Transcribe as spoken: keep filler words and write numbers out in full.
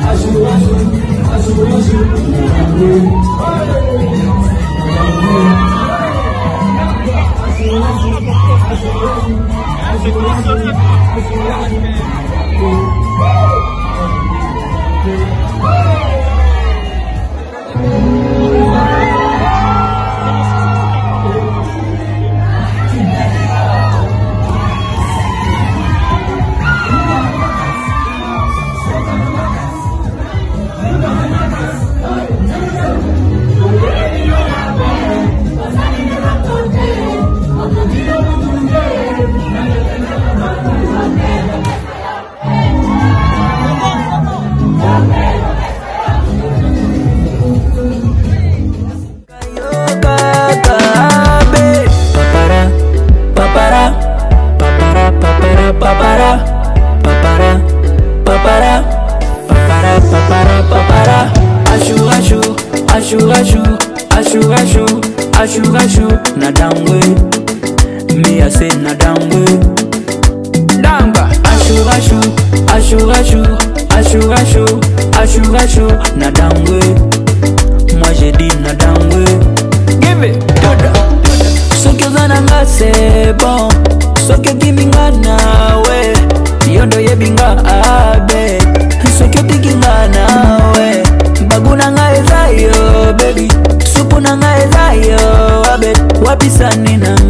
Ashu na dangwe, me I say na dangwe. Damba. Ashu ashu, ashu ashu, ashu ashu, ashu ashu na dangwe. Moi j'ai dit na dangwe. Give it, doda. So que zana nga c'est bon, so que giminga nawe, yondo yebinga abe. So que tikinga nawe, baguna nga ezayo baby. Supu na nga ezayo abe, wapi sanina